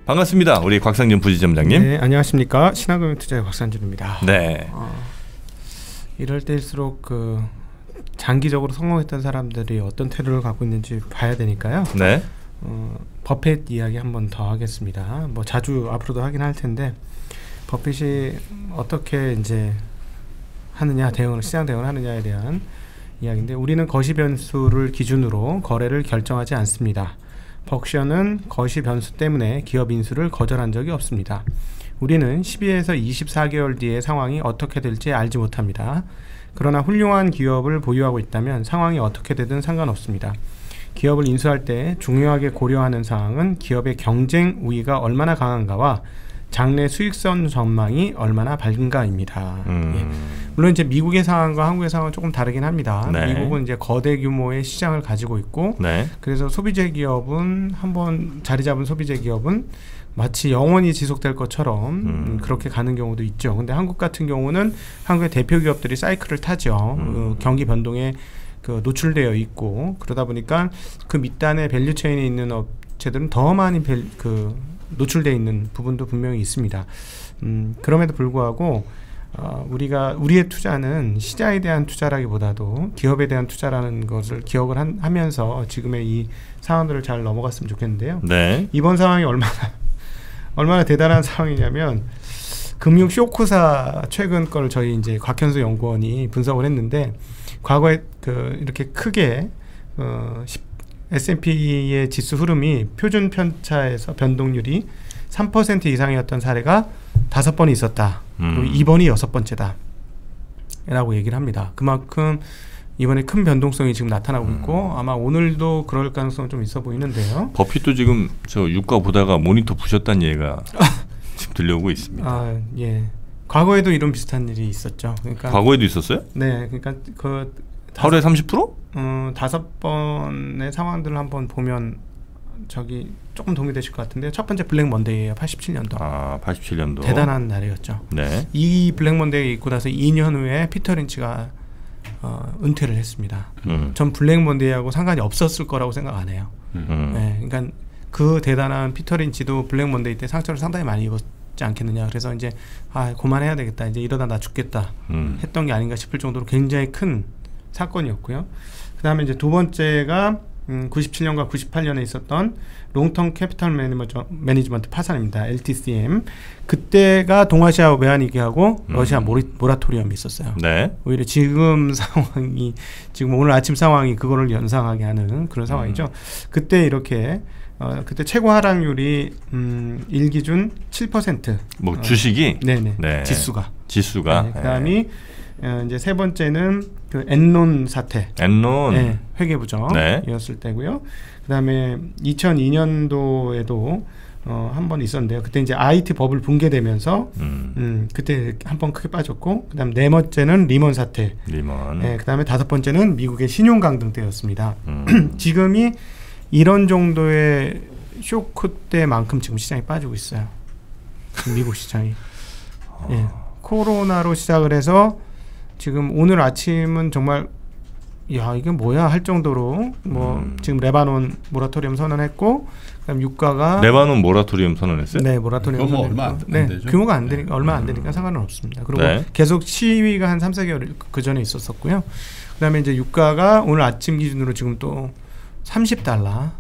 반갑습니다. 우리 곽상준 부지점장님. 네, 안녕하십니까. 신한금융투자의 곽상준입니다. 네. 이럴 때일수록 그 장기적으로 성공했던 사람들이 어떤 태도를 갖고 있는지 봐야 되니까요. 네. 버핏 이야기 한번 더 하겠습니다. 뭐 자주 앞으로도 하긴 할 텐데 버핏이 어떻게 이제 하느냐, 시장 대응을 하느냐에 대한 이야기인데, 우리는 거시 변수를 기준으로 거래를 결정하지 않습니다. 버크셔는 거시 변수 때문에 기업 인수를 거절한 적이 없습니다. 우리는 12에서 24개월 뒤의 상황이 어떻게 될지 알지 못합니다. 그러나 훌륭한 기업을 보유하고 있다면 상황이 어떻게 되든 상관없습니다. 기업을 인수할 때 중요하게 고려하는 사항은 기업의 경쟁 우위가 얼마나 강한가와 장래 수익성 전망이 얼마나 밝은가입니다. 예. 물론 이제 미국의 상황과 한국의 상황은 조금 다르긴 합니다. 네. 미국은 이제 거대 규모의 시장을 가지고 있고, 네. 그래서 소비재 기업은 한번 자리 잡은 소비재 기업은 마치 영원히 지속될 것처럼 그렇게 가는 경우도 있죠. 근데 한국 같은 경우는 한국의 대표 기업들이 사이클을 타죠. 경기 변동에 노출되어 있고, 그러다 보니까 그 밑단의 밸류체인에 있는 업체들은 더 많이 노출되어 있는 부분도 분명히 있습니다. 그럼에도 불구하고 우리의 투자는 시장에 대한 투자라기보다도 기업에 대한 투자라는 것을 기억을 하면서 지금의 이 상황들을 잘 넘어갔으면 좋겠는데요. 네. 이번 상황이 얼마나 대단한 상황이냐면, 금융 쇼크사 최근 걸 저희 이제 곽현수 연구원이 분석을 했는데, 과거에 이렇게 크게 S&P의 지수 흐름이 표준 편차에서 변동률이 3% 이상이었던 사례가 5번이 있었다. 그리고 이번이 6번째다 라고 얘기를 합니다. 그만큼 이번에 큰 변동성이 지금 나타나고 있고, 아마 오늘도 그럴 가능성은 좀 있어 보이는데요. 버핏도 지금 저 유가 보다가 모니터 부셨다는 얘기가 지금 들려오고 있습니다. 예. 과거에도 이런 비슷한 일이 있었죠. 그러니까 과거에도 있었어요? 네, 그러니까 하루에 30%? 5번의 상황들을 한번 보면 저기 조금 도움이 되실 것 같은데, 첫 번째 블랙 먼데이예요. 87년도. 87년도. 대단한 날이었죠. 네. 이 블랙 먼데이 있고 나서 2년 후에 피터 린치가 은퇴를 했습니다. 전 블랙 먼데이하고 상관이 없었을 거라고 생각 안 해요. 네, 그러니까 그 대단한 피터 린치도 블랙 먼데이 때 상처를 상당히 많이 입었지 않겠느냐. 그래서 이제 그만해야 되겠다. 이제 이러다 나 죽겠다. 했던 게 아닌가 싶을 정도로 굉장히 큰 사건이었고요. 그 다음에 이제 두 번째가 97년과 98년에 있었던 롱텀 캐피탈 매니지먼트 파산입니다. LTCM. 그때가 동아시아 외환위기하고 러시아 모라토리엄이 있었어요. 네. 오히려 지금 상황이, 지금 오늘 아침 상황이 그거를 연상하게 하는 그런 상황이죠. 그때 이렇게 그때 최고 하락률이 일기준 7%. 뭐 주식이? 네네. 네. 지수가. 네. 그다음이 이제 세 번째는 그 엔론 사태. 네, 회계부정이었을 때고요. 그다음에 2002년도에도 한 번 있었는데요. 그때 이제 IT 버블 붕괴되면서 그때 한 번 크게 빠졌고, 그다음 네 번째는 리먼 사태. 네, 그다음에 다섯 번째는 미국의 신용 강등 때였습니다. 지금이 이런 정도의 쇼크 때만큼 지금 시장이 빠지고 있어요. 미국 시장이. 예, 코로나로 시작을 해서 지금 오늘 아침은 정말 이게 뭐야 할 정도로 지금 레바논 모라토리엄 선언했고, 그다음 유가가 레바논 모라토리엄 선언했어요? 네, 모라토리엄 규모 얼마 안 되죠? 규모가 안 되니까 얼마 안 되니까 상관은 없습니다. 그리고 계속 시위가 한 3-4개월 그 전에 있었었고요. 그다음에 이제 유가가 오늘 아침 기준으로 지금 또 $30.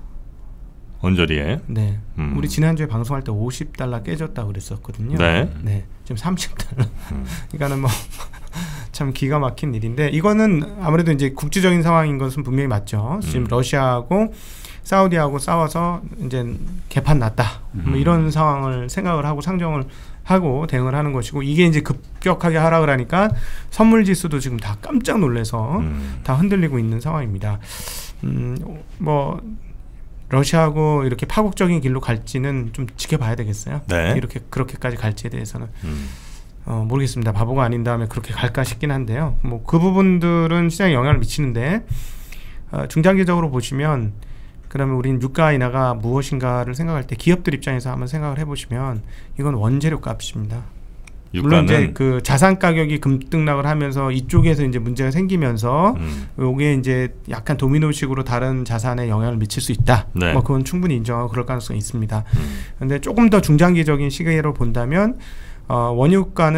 언저리에. 네. 우리 지난주에 방송할 때 $50 깨졌다고 그랬었거든요. 네. 지금 $30. 그러니까는 뭐 참 기가 막힌 일인데, 이거는 아무래도 이제 국제적인 상황인 것은 분명히 맞죠. 지금 러시아하고 사우디하고 싸워서 이제 개판 났다. 뭐 이런 상황을 생각을 하고 상정을 하고 대응을 하는 것이고, 이게 이제 급격하게 하락을 하니까 선물 지수도 지금 다 깜짝 놀라서 다 흔들리고 있는 상황입니다. 뭐 러시아하고 이렇게 파국적인 길로 갈지는 좀 지켜봐야 되겠어요. 네. 이렇게 그렇게까지 갈지에 대해서는 모르겠습니다. 바보가 아닌 다음에 그렇게 갈까 싶긴 한데요. 뭐 그 부분들은 시장에 영향을 미치는데, 중장기적으로 보시면, 그러면 우린 유가 인하가 무엇인가를 생각할 때 기업들 입장에서 한번 생각을 해보시면, 이건 원재료 값입니다. 물론 이제 그 자산 가격이 급등락을 하면서 이쪽에서 이제 문제가 생기면서 요게 이제 약간 도미노식으로 다른 자산에 영향을 미칠 수 있다. 네. 뭐 그건 충분히 인정하고 그럴 가능성이 있습니다. 근데 조금 더 중장기적인 시계로 본다면 원유가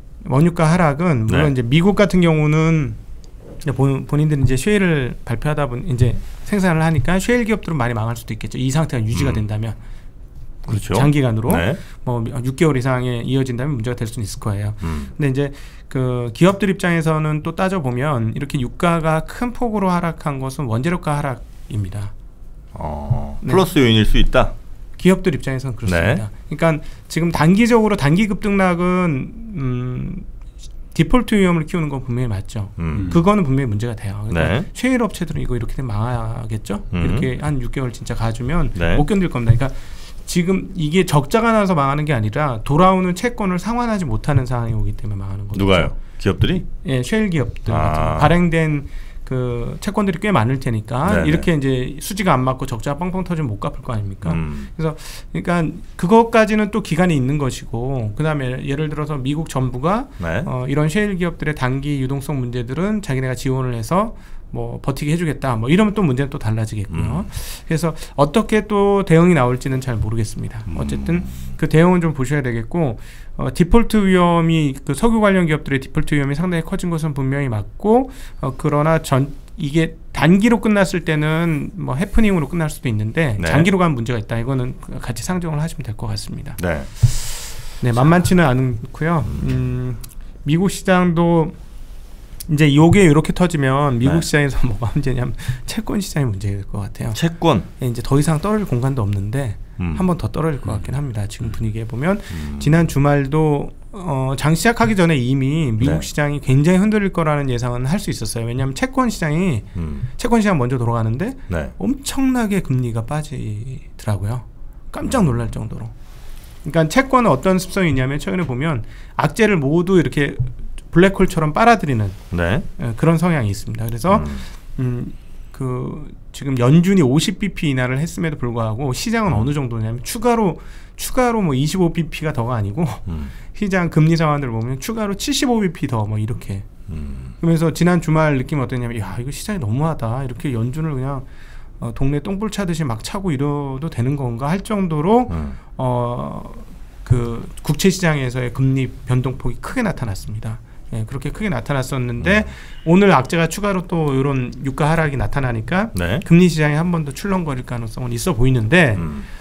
하락은 물론 네. 이제 미국 같은 경우는 본인들이 이제 쉐일을 발표하다 보니 이제 생산을 하니까 쉐일 기업들은 많이 망할 수도 있겠죠. 이 상태가 유지가 된다면. 그렇죠. 장기간으로 네. 뭐 6개월 이상에 이어진다면 문제가 될 수는 있을 거예요. 근데 이제 그 기업들 입장에서는 또 따져 보면 이렇게 유가가 큰 폭으로 하락한 것은 원재료가 하락입니다. 플러스 요인일 수 있다. 기업들 입장에서는 그렇습니다. 네. 그러니까 지금 단기적으로 단기 급등락은 디폴트 위험을 키우는 건 분명히 맞죠. 그거는 분명히 문제가 돼요. 그러니까 네. 쉐일 업체들은 이렇게 되면 망하겠죠. 이렇게 한 6개월 진짜 가주면 네. 못 견딜 겁니다. 그러니까 지금 이게 적자가 나서 망하는 게 아니라 돌아오는 채권을 상환하지 못하는 상황이 오기 때문에 망하는 거죠. 누가요? 기업들이? 예, 쉐일 기업들 발행된 그 채권들이 꽤 많을 테니까 네네. 이렇게 이제 수지가 안 맞고 적자가 뻥뻥 터지면 못 갚을 거 아닙니까? 그래서 그러니까 그것까지는 또 기간이 있는 것이고 그다음에 예를 들어서 미국 정부가 네. 이런 쉐일 기업들의 단기 유동성 문제들은 자기네가 지원을 해서 뭐 버티게 해주겠다. 뭐 이러면 또 문제는 또 달라지겠고요. 그래서 어떻게 또 대응이 나올지는 잘 모르겠습니다. 어쨌든 그 대응은 좀 보셔야 되겠고 디폴트 위험이 그 석유 관련 기업들의 디폴트 위험이 상당히 커진 것은 분명히 맞고 그러나 이게 단기로 끝났을 때는 뭐 해프닝으로 끝날 수도 있는데 네. 장기로 가면 문제가 있다. 이거는 같이 상정을 하시면 될 것 같습니다. 네. 네, 만만치는 않고요. 미국 시장도 이제 요게 이렇게 터지면 미국 네. 시장에서 뭐가 문제냐면 채권 시장이 문제일 것 같아요. 채권? 네, 이제 더 이상 떨어질 공간도 없는데 한 번 더 떨어질 것 같긴 합니다. 지금 분위기에 보면 지난 주말도 장 시작하기 전에 이미 미국 네. 시장이 굉장히 흔들릴 거라는 예상은 할 수 있었어요. 왜냐하면 채권 시장 먼저 돌아가는데 네. 엄청나게 금리가 빠지더라고요. 깜짝 놀랄 정도로. 그러니까 채권은 어떤 습성이 있냐면 최근에 보면 악재를 모두 이렇게 블랙홀처럼 빨아들이는 네. 그런 성향이 있습니다. 그래서 그 지금 연준이 50bp 인하를 했음에도 불구하고 시장은 어느 정도냐면 추가로 뭐 25bp가 더가 아니고 시장 금리 상황들 보면 추가로 75bp 더 뭐 이렇게. 그러면서 지난 주말 느낌이 어땠냐면 야 이거 시장이 너무하다. 이렇게 연준을 그냥 동네 똥불 차듯이 막 차고 이러도 되는 건가 할 정도로 그 국채 시장에서의 금리 변동폭이 크게 나타났습니다. 네, 그렇게 크게 나타났었는데 오늘 악재가 추가로 또 이런 유가 하락이 나타나니까 네. 금리 시장이 한 번 더 출렁거릴 가능성은 있어 보이는데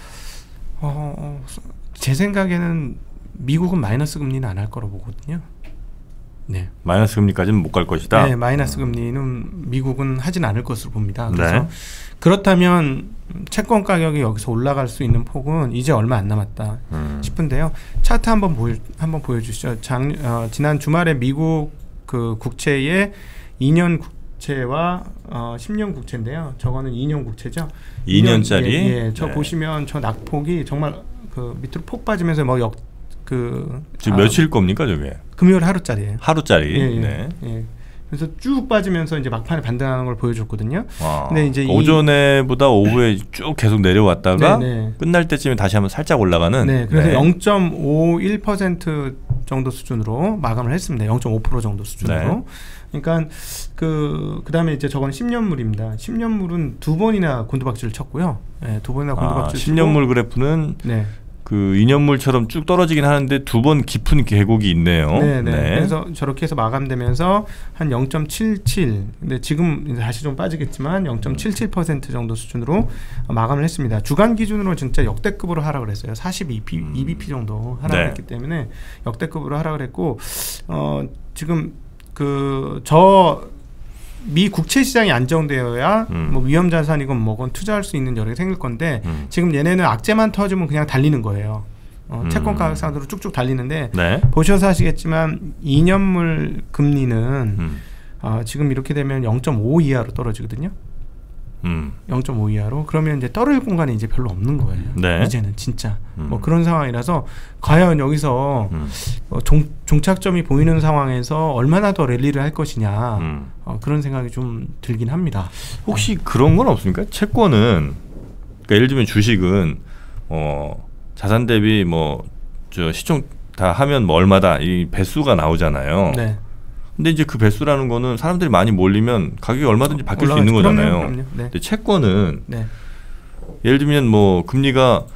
제 생각에는 미국은 마이너스 금리는 안 할 거라고 보거든요. 네. 마이너스 금리까지는 못 갈 것이다. 네, 마이너스 금리는 미국은 하진 않을 것으로 봅니다. 그래서 네. 그렇다면 채권 가격이 여기서 올라갈 수 있는 폭은 이제 얼마 안 남았다 싶은데요. 차트 한번 보여주시죠. 지난 주말에 미국 그 국채의 2년 국채와 10년 국채인데요. 저거는 2년 국채죠. 2년짜리. 예, 저 네. 보시면 저 낙폭이 정말 그 밑으로 폭 빠지면서 뭐 지금 며칠 겁니까 저게? 금요일 하루짜리예요. 하루짜리. 예, 예, 네. 예. 그래서 쭉 빠지면서 이제 막판에 반등하는 걸 보여줬거든요. 근데 이제 오전에보다 오후에 쭉 계속 내려왔다가 네네. 끝날 때쯤에 다시 한번 살짝 올라가는. 네, 그래서 네. 0.51% 정도 수준으로 마감을 했습니다. 0.5% 정도 수준으로. 네. 그러니까 그다음에 이제 저건 10년물입니다. 10년물은 두 번이나 곤두박질을 쳤고요. 네, 두 번이나 곤두박질. 10년물 그래프는. 네. 그 2년물처럼 쭉 떨어지긴 하는데 두 번 깊은 계곡이 있네요. 네. 그래서 저렇게 해서 마감되면서 한 0.77. 근데 지금 다시 좀 빠지겠지만 0.77% 정도 수준으로 마감을 했습니다. 주간 기준으로 진짜 역대급으로 하락을 했어요. 42bp 정도 하락을 했기 때문에 역대급으로 하락을 했고 지금 미 국채 시장이 안정되어야 뭐 위험 자산이건 뭐건 투자할 수 있는 여력이 생길 건데 지금 얘네는 악재만 터지면 그냥 달리는 거예요. 채권 가격 상으로 쭉쭉 달리는데 네. 보셔서 아시겠지만 2년물 금리는 지금 이렇게 되면 0.5 이하로 떨어지거든요. 0.5 이하로. 그러면 이제 떨어질 공간이 이제 별로 없는 거예요. 네. 이제는 진짜 뭐 그런 상황이라서 과연 여기서 종착점이 보이는 상황에서 얼마나 더 랠리를 할 것이냐 그런 생각이 좀 들긴 합니다. 혹시 그런 건 없습니까? 채권은 그러니까 예를 들면 주식은 자산 대비 뭐 저 시총 다 하면 뭐 얼마다 이 배수가 나오잖아요. 네. 근데 이제 그 배수라는 거는 사람들이 많이 몰리면 가격이 얼마든지 바뀔 수 있는 거잖아요. 그럼요. 네. 근데 채권은 네. 예를 들면 뭐 금리가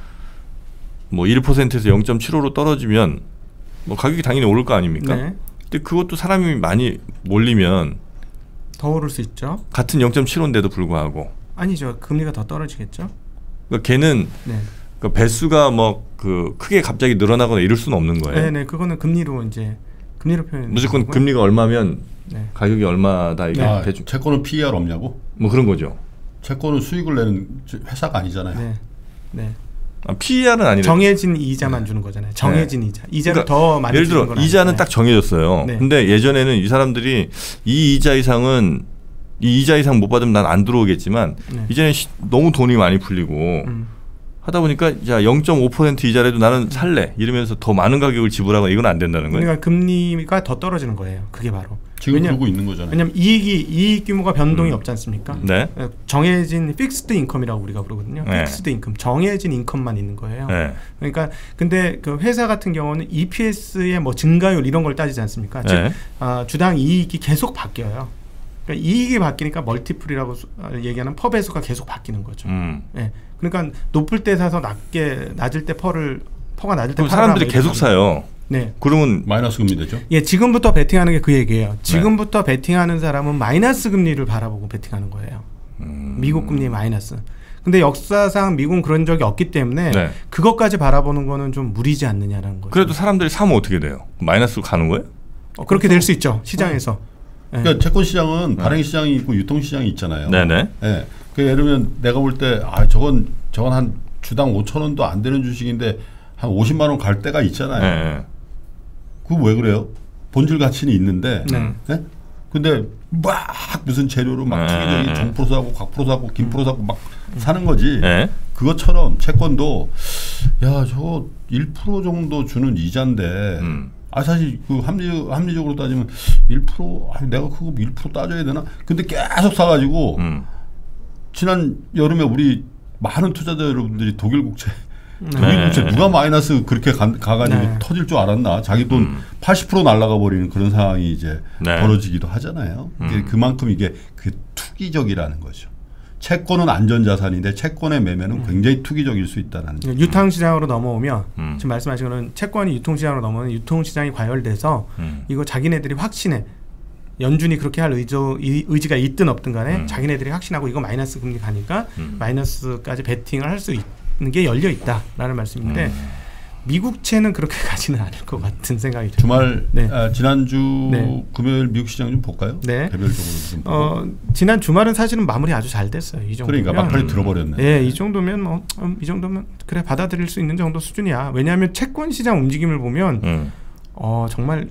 뭐 1%에서 0.75로 떨어지면 뭐 가격이 당연히 오를 거 아닙니까? 네. 근데 그것도 사람이 많이 몰리면 더 오를 수 있죠. 같은 0.75인데도 불구하고 아니죠. 금리가 더 떨어지겠죠. 그러니까 걔는 네. 그러니까 배수가 뭐 그 크게 갑자기 늘어나거나 이럴 수는 없는 거예요. 네네. 그거는 금리로 이제 금리로 표현. 무조건 금리가 얼마면 네. 가격이 얼마다 이게 대충. 채권은 PER 없냐고? 뭐 그런 거죠. 채권은 수익을 내는 회사가 아니잖아요. 네. 네. PER은 아니라 정해진 이자만 주는 거잖아요. 정해진 이자. 이자를 그러니까 더 많이 예를 주는 들어 건 이자는 아니잖아요. 딱 정해졌어요. 네. 근데 예전에는 이 사람들이 이 이자 이상은 이 이자 이상 못 받으면 난 안 들어오겠지만 네. 이제는 너무 돈이 많이 풀리고 하다 보니까 자 0.5% 이자라도 나는 살래 이러면서 더 많은 가격을 지불하고 이건 안 된다는 거예요. 그러니까 금리가 더 떨어지는 거예요. 그게 바로. 지금 그러고 있는 거잖아요. 왜냐하면 이익 규모가 변동이 없지 않습니까? 네. 정해진 픽스드 인컴이라고 우리가 부르거든요. 네. 픽스드 인컴, 정해진 인컴만 있는 거예요. 네. 그러니까 근데 그 회사 같은 경우는 EPS의 뭐 증가율 이런 걸 따지지 않습니까? 네. 즉 주당 이익이 계속 바뀌어요. 그러니까 이익이 바뀌니까 멀티플이라고 얘기하는 퍼 배수가 계속 바뀌는 거죠. 네. 그러니까 높을 때 사서 낮을 때 퍼가 낮을 때 사람들이 계속 사요. 네. 그러면 마이너스 금리 되죠. 예, 지금부터 베팅하는 게 그 얘기예요. 지금부터 베팅하는 사람은 마이너스 금리를 바라보고 베팅하는 거예요. 미국 금리 마이너스. 근데 역사상 미국은 그런 적이 없기 때문에 네. 그것까지 바라보는 거는 좀 무리지 않느냐라는 거죠. 그래도 사람들이 사면 어떻게 돼요? 마이너스로 가는 거예요? 그렇게 될 수 있죠. 시장에서. 네. 그러니까 채권 시장은 발행 시장이 있고 유통 시장이 있잖아요. 네네. 네. 그 예를 들면 내가 볼 때 저건 한 주당 5,000원도 안 되는 주식인데 한 50만 원 갈 때가 있잖아요. 네. 그거 왜 그래요? 본질 가치는 있는데, 네? 근데 막 무슨 재료로 막 투기적인 정프로 사고 곽프로 사고 김프로 사고 막 사는 거지. 네. 그것처럼 채권도 야 저거 1% 정도 주는 이자인데 사실 그 합리적으로 따지면 1% 내가 그거 1% 따져야 되나? 근데 계속 사가지고 지난 여름에 우리 많은 투자자 여러분들이 독일 국채 누가 마이너스 그렇게 가가지고 터질 줄 알았나? 자기 돈 80% 날라가 버리는 그런 상황이 이제 벌어지기도 하잖아요. 그만큼 이게 투기적이라는 거죠. 채권은 안전자산인데 채권의 매매는 굉장히 투기적일 수 있다는. 유통시장으로 넘어오면 지금 말씀하신 거는 채권이 유통시장으로 넘어오면 유통시장이 과열돼서 이거 자기네들이 확신해. 연준이 그렇게 할 의지가 있든 없든 간에 자기네들이 확신하고 이거 마이너스 금리 가니까 마이너스까지 베팅을 할 수 있는 게 열려 있다라는 말씀인데 미국채는 그렇게 가지는 않을 것 같은 생각이 듭니다. 주말 지난주 금요일 미국 시장 좀 볼까요? 네. 개별적으로 좀 지난 주말은 사실은 마무리 아주 잘 됐어요. 이 정도면. 그러니까 막판에 들어버렸네. 네, 이 정도면 이 정도면 그래 받아들일 수 있는 정도 수준이야. 왜냐하면 채권 시장 움직임을 보면 정말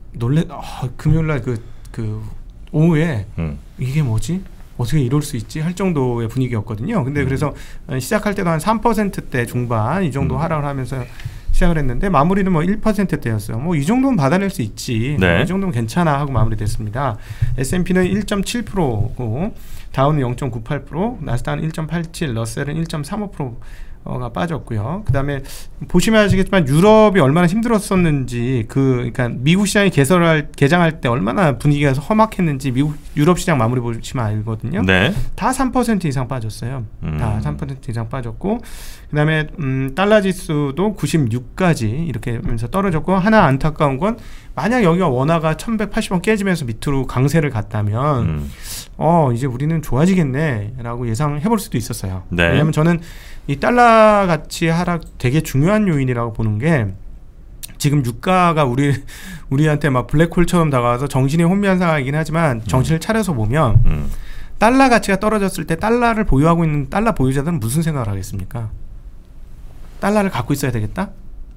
금요일날 그 오후에 이게 뭐지? 어떻게 이럴 수 있지? 할 정도의 분위기였거든요. 근데 그래서 시작할 때도 한 3%대 중반 이 정도 하락을 하면서 시작을 했는데 마무리는 뭐 1%대였어요. 뭐 이 정도는 받아낼 수 있지. 네. 이 정도면 괜찮아 하고 마무리됐습니다. S&P는 1.7%고 다우는 0.98%, 나스닥은 1.87%, 러셀은 1.35%가 빠졌고요. 그다음에 보시면 아시겠지만 유럽이 얼마나 힘들었었는지 그러니까 미국 시장이 개장할 때 얼마나 분위기가 험악했는지 유럽 시장 마무리 보시면 알거든요. 네. 다 3% 이상 빠졌어요. 다 3% 이상 빠졌고 그다음에 달러 지수도 96까지 이렇게 하면서 떨어졌고 하나 안타까운 건 만약 여기가 원화가 1180원 깨지면서 밑으로 강세를 갔다면 이제 우리는 좋아지겠네라고 예상해 볼 수도 있었어요. 네. 왜냐하면 저는 이 달러 가치 하락 되게 중요한 요인이라고 보는 게 지금 유가가 우리한테 막 블랙홀처럼 다가와서 정신이 혼미한 상황이긴 하지만 정신을 차려서 보면 달러 가치가 떨어졌을 때 달러를 보유하고 있는 달러 보유자들은 무슨 생각을 하겠습니까? 달러를 갖고 있어야 되겠다?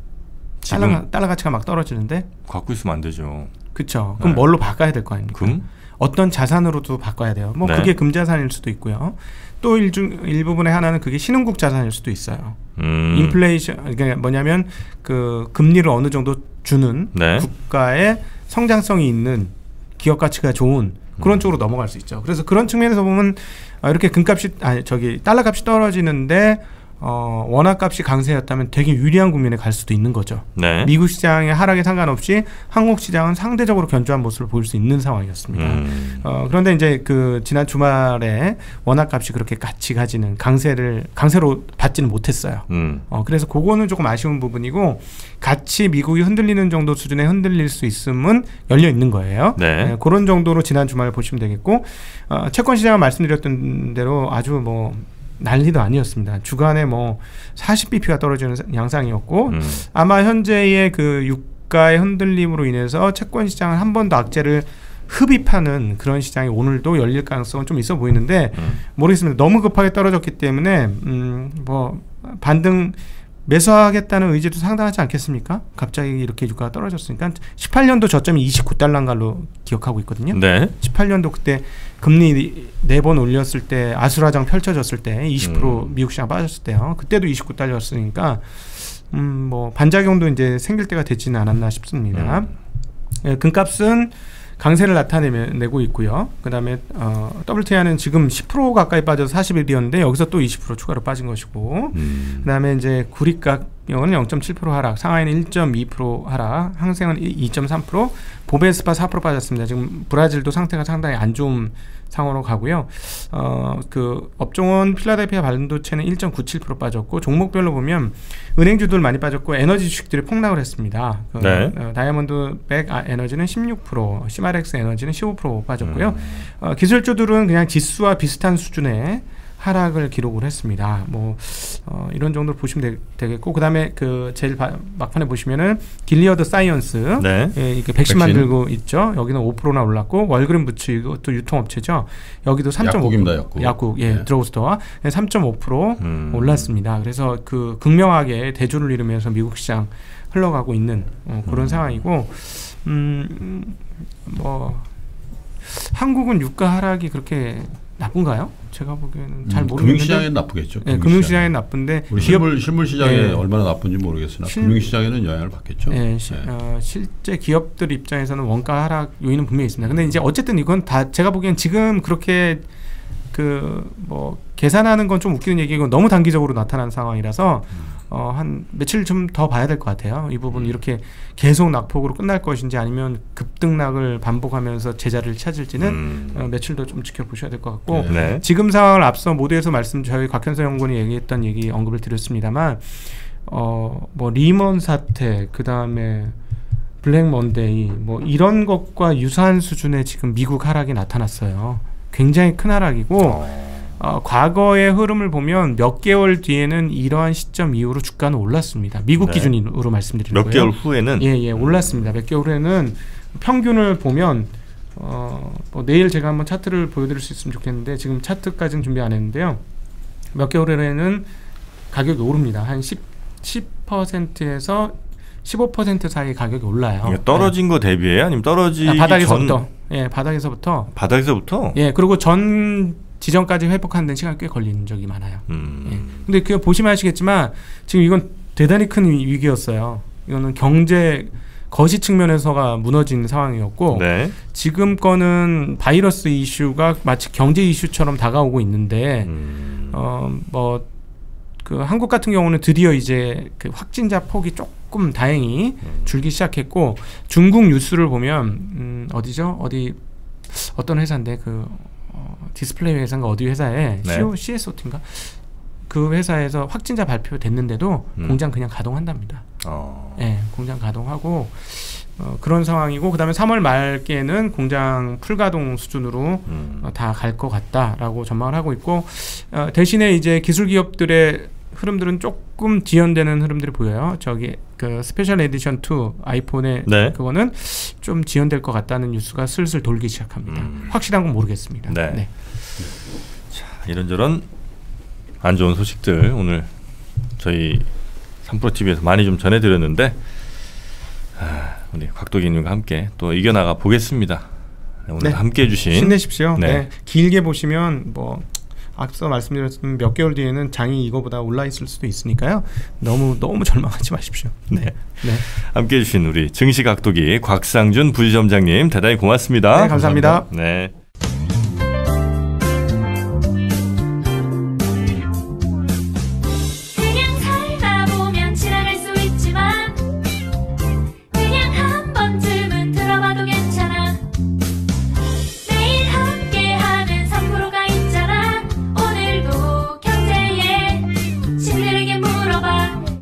달러 가치가 막 떨어지는데 갖고 있으면 안 되죠. 그렇죠. 그럼 뭘로 바꿔야 될 거 아닙니까? 금? 어떤 자산으로도 바꿔야 돼요. 뭐 그게 금자산일 수도 있고요. 또 일부분의 하나는 그게 신흥국 자산일 수도 있어요. 인플레이션 그러니까 뭐냐면 그 금리를 어느 정도 주는 국가의 성장성이 있는 기업 가치가 좋은 그런 쪽으로 넘어갈 수 있죠. 그래서 그런 측면에서 보면 이렇게 달러 값이 떨어지는데 원화값이 강세였다면 되게 유리한 국면에 갈 수도 있는 거죠. 네. 미국 시장의 하락에 상관없이 한국 시장은 상대적으로 견조한 모습을 보일 수 있는 상황이었습니다. 그런데 이제 그 지난 주말에 원화값이 그렇게 같이 가지는 강세로 받지는 못했어요. 그래서 그거는 조금 아쉬운 부분이고 같이 미국이 흔들리는 정도 수준에 흔들릴 수 있음은 열려 있는 거예요. 네. 그런 정도로 지난 주말을 보시면 되겠고 채권 시장은 말씀드렸던 대로 아주 뭐 난리도 아니었습니다. 주간에 뭐 40bp가 떨어지는 양상이었고 아마 현재의 그 유가의 흔들림으로 인해서 채권 시장은 한 번 더 악재를 흡입하는 그런 시장이 오늘도 열릴 가능성은 좀 있어 보이는데 모르겠습니다. 너무 급하게 떨어졌기 때문에 뭐 반등 매수하겠다는 의지도 상당하지 않겠습니까? 갑자기 이렇게 유가가 떨어졌으니까 18년도 저점이 29달러인 걸로 기억하고 있거든요. 네. 18년도 그때 금리 4번 올렸을 때 아수라장 펼쳐졌을 때 20% 미국 시장 빠졌을 때요. 그때도 29달러였으니까 뭐 반작용도 이제 생길 때가 되지는 않았나 싶습니다. 예, 금값은 강세를 나타내고 있고요. 그다음에 WTI는 지금 10% 가까이 빠져서 40일이었는데 여기서 또 20% 추가로 빠진 것이고 그다음에 이제 구리가격은 0.7% 하락, 상하이는 1.2% 하락, 항생은 2.3%, 보베스파 4% 빠졌습니다. 지금 브라질도 상태가 상당히 안 좋은 상황으로 가고요. 그 업종은 필라델피아 반도체는 1.97% 빠졌고 종목별로 보면 은행주들 많이 빠졌고 에너지 주식들이 폭락을 했습니다. 네. 다이아몬드 백 에너지는 16%, 시마렉스 에너지는 15% 빠졌고요. 기술주들은 그냥 지수와 비슷한 수준의 하락을 기록을 했습니다. 뭐 이런 정도로 보시면 되겠고 그다음에 그 제일 막판에 보시면은 길리어드 사이언스 네. 예, 이게 백신 만들고 있죠. 여기는 5%나 올랐고 월그린 부츠 이것도 유통업체죠. 여기도 3.5% 약국입니다. 약국 예, 네. 드러그스토어 3.5% 올랐습니다. 그래서 그 극명하게 대주를 이루면서 미국 시장 흘러가고 있는 그런 상황이고 뭐 한국은 유가 하락이 그렇게 나쁜가요? 제가 보기에는 잘 모르겠는데 금융시장에는 나쁘겠죠. 네, 금융시장에는 나쁜데 우리 실물 시장에 네. 얼마나 나쁜지 모르겠으나 금융시장에는 영향을 받겠죠. 네, 실제 기업들 입장에서는 원가 하락 요인은 분명히 있습니다. 근데 이제 어쨌든 이건 다 제가 보기엔 지금 그렇게 그 뭐 계산하는 건 좀 웃기는 얘기고 너무 단기적으로 나타난 상황이라서 한 며칠 좀 더 봐야 될 것 같아요. 이 부분 이렇게 계속 낙폭으로 끝날 것인지 아니면 급등락을 반복하면서 제자리를 찾을지는 며칠 더 좀 지켜보셔야 될 것 같고 네. 지금 상황을 앞서 모두에서 저희 곽현서 연구원이 얘기했던 얘기 언급을 드렸습니다만 뭐 리먼 사태 그다음에 블랙 먼데이 뭐 이런 것과 유사한 수준의 지금 미국 하락이 나타났어요. 굉장히 큰 하락이고 과거의 흐름을 보면 몇 개월 뒤에는 이러한 시점 이후로 주가는 올랐습니다. 미국 네. 기준으로 말씀드리는 몇 개월 후에는 예, 올랐습니다. 몇 개월 후에는 평균을 보면 뭐 내일 제가 한번 차트를 보여드릴 수 있으면 좋겠는데 지금 차트까지는 준비 안 했는데요. 몇 개월 후에는 가격이 오릅니다. 한 10%에서 15% 사이 가격이 올라요. 떨어진 거 대비해요? 아니면 떨어지기 바닥에서부터? 예, 바닥에서부터. 바닥에서부터? 예, 그리고 전 지점까지 회복하는 데는 시간이 꽤 걸리는 적이 많아요. 예. 근데 그 보시면 아시겠지만 지금 이건 대단히 큰 위기였어요. 이거는 경제 거시 측면에서가 무너진 상황이었고 네. 지금 거는 바이러스 이슈가 마치 경제 이슈처럼 다가오고 있는데 뭐 그 한국 같은 경우는 드디어 이제 그 확진자 폭이 조금 다행히 줄기 시작했고 중국 뉴스를 보면 어디죠? 어떤 회사인데 그 디스플레이 회사인가 어디 회사에 네. CSOT인가 그 회사에서 확진자 발표됐는데도 공장 그냥 가동한답니다. 네, 공장 가동하고 그런 상황이고 그다음에 3월 말께는 공장 풀가동 수준으로 다 갈 것 같다라고 전망을 하고 있고 대신에 이제 기술 기업들의 흐름들은 조금 지연되는 흐름들이 보여요. 저기 그 스페셜 에디션 2 아이폰의 네. 그거는 좀 지연될 것 같다는 뉴스가 슬슬 돌기 시작합니다. 확실한 건 모르겠습니다. 네. 네. 자, 이런저런 안 좋은 소식들 오늘 저희 3프로TV에서 많이 좀 전해드렸는데 우리 곽도기님과 함께 또 이겨나가 보겠습니다. 오늘 네. 함께해 주신 힘내십시오. 네. 네. 길게 보시면 뭐 앞서 말씀드렸지만 몇 개월 뒤에는 장이 이거보다 올라 있을 수도 있으니까요. 너무 절망하지 마십시오. 네. 네. 함께해 주신 우리 증시각도기 곽상준 부지점장님 대단히 고맙습니다. 네, 감사합니다. 네.